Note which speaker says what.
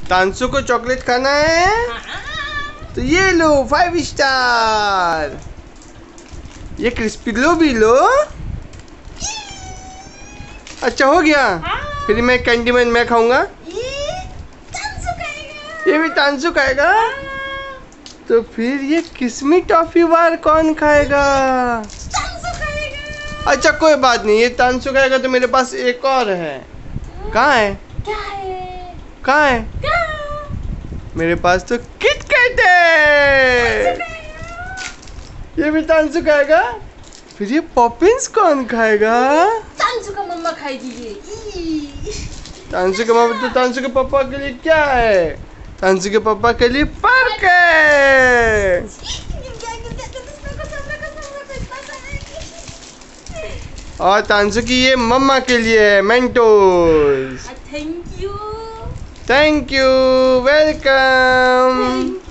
Speaker 1: तांसु को चॉकलेट खाना है तो ये लो 5 स्टार। ये क्रिस्पी लो भी लो। अच्छा हो गया। फिर मैं कैंडीमैन मैं खाऊंगा। ये भी तांसु खाएगा। तो फिर ये किस्मी टॉफी बार कौन खाएगा? अच्छा कोई बात नहीं, ये तांसु खाएगा तो मेरे पास एक और है। कहाँ है? कहाँ है? मेरे पास तो किटकैट है। ये भी तांसु खाएगा। फिर ये पॉपिंस कौन खाएगा?
Speaker 2: तांसु का मम्मा खाएगी ये।
Speaker 1: तांसु के मम्मा तो तांसु के पापा के लिए क्या है? तांसु के पापा के लिए पार्क है। और तांसु की ये मम्मा के लिए है Mentos.
Speaker 2: Thank you.
Speaker 1: Thank you, welcome.